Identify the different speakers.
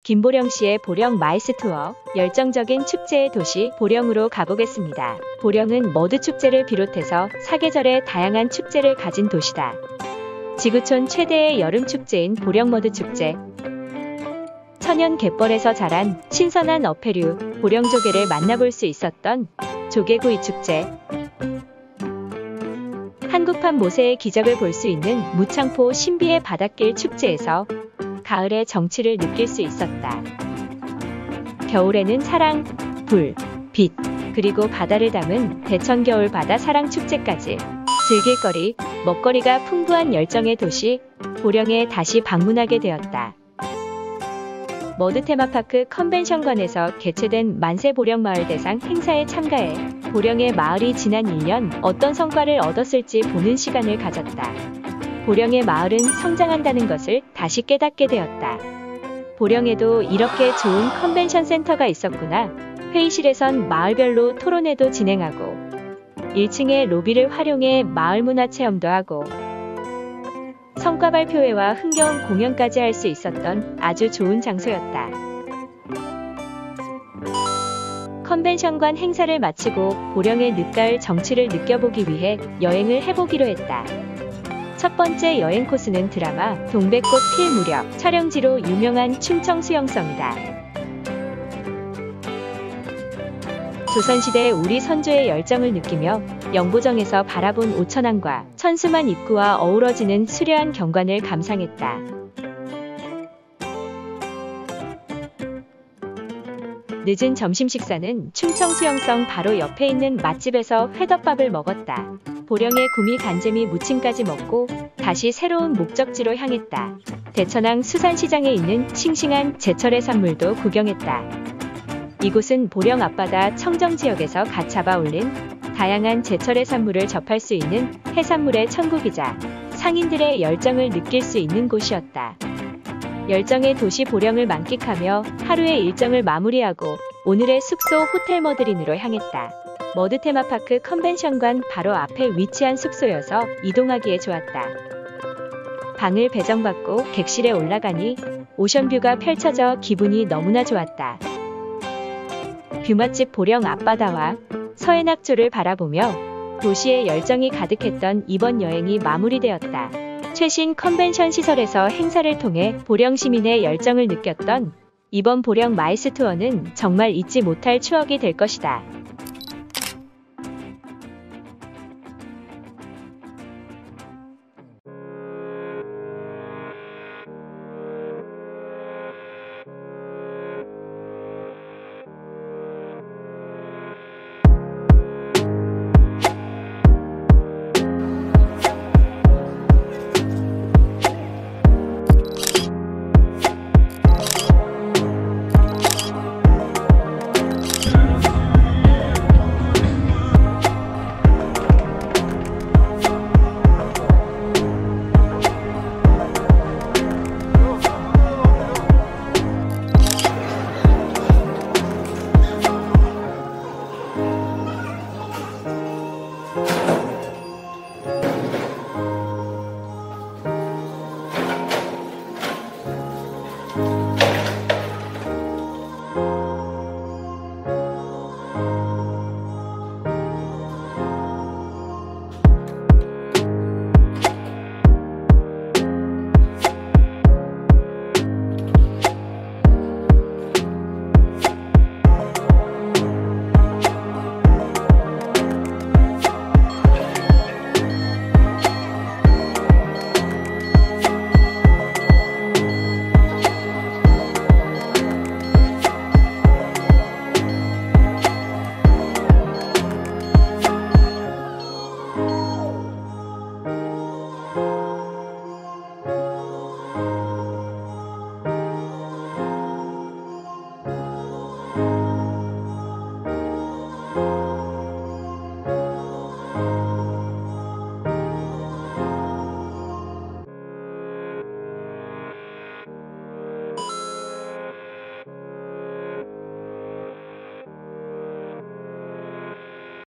Speaker 1: 김보령시의 보령 마이스 투어, 열정적인 축제의 도시 보령으로 가보겠습니다. 보령은 머드 축제를 비롯해서 사계절의 다양한 축제를 가진 도시다. 지구촌 최대의 여름 축제인 보령 머드 축제. 천연 갯벌에서 자란 신선한 어패류, 보령조개를 만나볼 수 있었던 조개구이 축제. 한국판 모세의 기적을 볼 수 있는 무창포 신비의 바닷길 축제에서 가을의 정취를 느낄 수 있었다. 겨울에는 사랑, 불, 빛, 그리고 바다를 담은 대천 겨울 바다 사랑 축제까지 즐길 거리, 먹거리가 풍부한 열정의 도시 보령에 다시 방문하게 되었다. 머드 테마파크 컨벤션관에서 개최된 만세 보령 마을 대상 행사에 참가해 보령의 마을이 지난 1년 어떤 성과를 얻었을지 보는 시간을 가졌다. 보령의 마을은 성장한다는 것을 다시 깨닫게 되었다. 보령에도 이렇게 좋은 컨벤션 센터가 있었구나. 회의실에선 마을별로 토론회도 진행하고 1층의 로비를 활용해 마을 문화 체험도 하고 성과 발표회와 흥겨운 공연까지 할 수 있었던 아주 좋은 장소였다. 컨벤션관 행사를 마치고 보령의 늦가을 정취를 느껴보기 위해 여행을 해보기로 했다. 첫 번째 여행 코스는 드라마 동백꽃 필 무렵 촬영지로 유명한 춘청 수영성이다. 조선시대 우리 선조의 열정을 느끼며 영보정에서 바라본 오천안과 천수만 입구와 어우러지는 수려한 경관을 감상했다. 늦은 점심 식사는 춘청 수영성 바로 옆에 있는 맛집에서 회덮밥을 먹었다. 보령의 구미 간재미 무침까지 먹고 다시 새로운 목적지로 향했다. 대천항 수산시장에 있는 싱싱한 제철의 산물도 구경했다. 이곳은 보령 앞바다 청정지역에서 갓 잡아 올린 다양한 제철의 산물을 접할 수 있는 해산물의 천국이자 상인들의 열정을 느낄 수 있는 곳이었다. 열정의 도시 보령을 만끽하며 하루의 일정을 마무리하고 오늘의 숙소 호텔 머드린으로 향했다. 머드 테마파크 컨벤션관 바로 앞에 위치한 숙소여서 이동하기에 좋았다. 방을 배정받고 객실에 올라가니 오션뷰가 펼쳐져 기분이 너무나 좋았다. 뷰맛집 보령 앞바다와 서해낙조를 바라보며 도시의 열정이 가득했던 이번 여행이 마무리되었다. 최신 컨벤션 시설에서 행사를 통해 보령 시민의 열정을 느꼈던 이번 보령 마이스 투어는 정말 잊지 못할 추억이 될 것이다.